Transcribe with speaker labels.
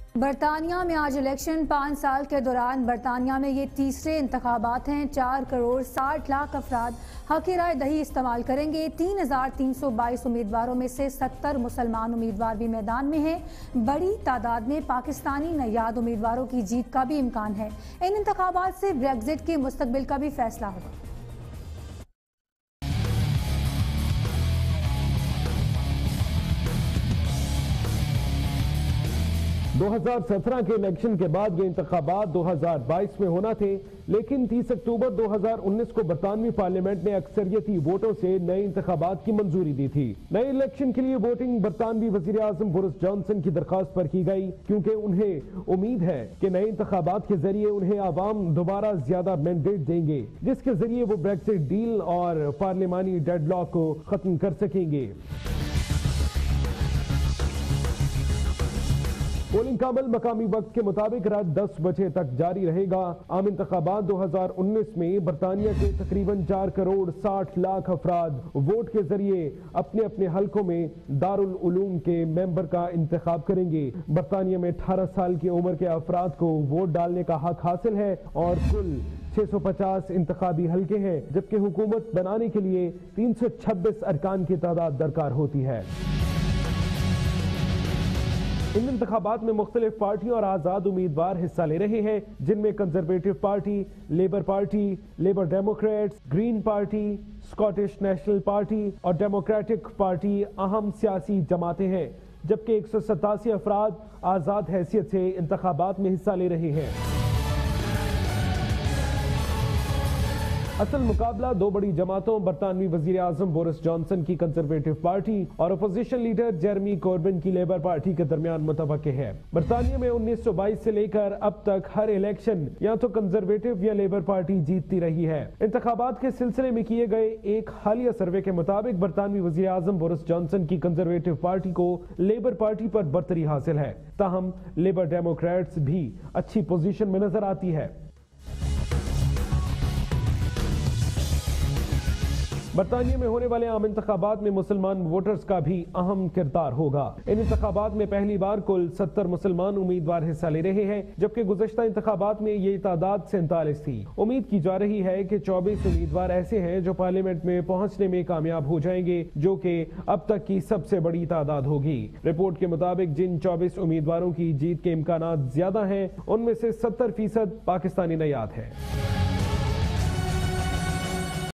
Speaker 1: برطانیہ میں آج الیکشن 5 سال کے دوران برطانیہ میں یہ تیسرے انتخابات ہیں۔ 4 کروڑ 60 لاکھ افراد حق رائے دہی استعمال کریں گے۔ 3322 امیدواروں میں سے 70 مسلمان امیدوار بھی میدان میں ہیں۔ بڑی تعداد میں پاکستانی نیاد امیدواروں کی جیت کا بھی امکان ہے۔ ان انتخابات سے بریگزٹ کے مستقبل کا بھی فیصلہ ہوگا۔
Speaker 2: 2017 کے الیکشن کے بعد یہ انتخابات 2022 میں ہونا تھے، لیکن 30 اکتوبر 2019 کو برطانوی پارلیمنٹ نے اکثریتی ووٹوں سے نئے انتخابات کی منظوری دی تھی۔ نئے الیکشن کے لیے ووٹنگ برطانوی وزیر اعظم بورس جانسن کی درخواست پر کی گئی، کیونکہ انہیں امید ہے کہ نئے انتخابات کے ذریعے انہیں عوام دوبارہ زیادہ مینڈیٹ دیں گے، جس کے ذریعے وہ بریگزٹ ڈیل اور پارلیمانی ڈیڈ لاک کو ختم کر سکیں گے۔ پولنگ کا عمل مقامی وقت کے مطابق رات 10 بجے تک جاری رہے گا۔ عام انتخابات 2019 میں برطانیہ کے تقریباً 4 کروڑ 60 لاکھ افراد ووٹ کے ذریعے اپنے اپنے حلقوں میں دارالعلوم کے ممبر کا انتخاب کریں گے۔ برطانیہ میں 18 سال کی عمر کے افراد کو ووٹ ڈالنے کا حق حاصل ہے اور کل 650 انتخابی حلقے ہیں، جبکہ حکومت بنانے کے لیے 326 ارکان کی تعداد درکار ہوتی ہے۔ ان انتخابات میں مختلف پارٹیوں اور آزاد امیدوار حصہ لے رہے ہیں، جن میں Conservative Party, Labour Party, Labour Democrats, Green Party, Scottish National Party اور ڈیموکریٹک پارٹی اہم سیاسی جماعتیں ہیں، جبکہ 187 افراد آزاد حیثیت سے انتخابات میں حصہ لے رہے ہیں۔ اصل مقابلہ دو بڑی جماعتوں برطانوی وزیر اعظم بورس جانسن کی کنزرویٹو پارٹی اور اپوزیشن لیڈر جیرمی کوربن کی لیبر پارٹی کے درمیان متوقع ہے۔ برطانیہ میں 1922 سے لے کر اب تک ہر الیکشن یا تو کنزرویٹو یا لیبر پارٹی جیتتی رہی ہے۔ انتخابات کے سلسلے میں کیے گئے ایک حالیہ سروے کے مطابق برطانوی وزیر اعظم بورس جانسن کی کنزرویٹو پارٹی کو لیبر پارٹی پر برتری حاصل ہے، تاہم لیبر ڈیموکریٹس بھی اچھی پوزیشن میں نظر آتی ہے۔ برطانیہ میں ہونے والے عام انتخابات میں مسلمان ووٹرز کا بھی اہم کردار ہوگا۔ ان انتخابات میں پہلی بار کل 70 مسلمان امیدوار حصہ لے رہے ہیں، جبکہ گزشتہ انتخابات میں یہ تعداد 47 تھی۔ امید کی جا رہی ہے کہ 24 امیدوار ایسے ہیں جو پارلیمنٹ میں پہنچنے میں کامیاب ہو جائیں گے، جو کہ اب تک کی سب سے بڑی تعداد ہوگی۔ رپورٹ کے مطابق جن 24 امیدواروں کی جیت کے امکانات زیادہ ہیں، ان میں سے 70% پاکستانی نیاد ہیں۔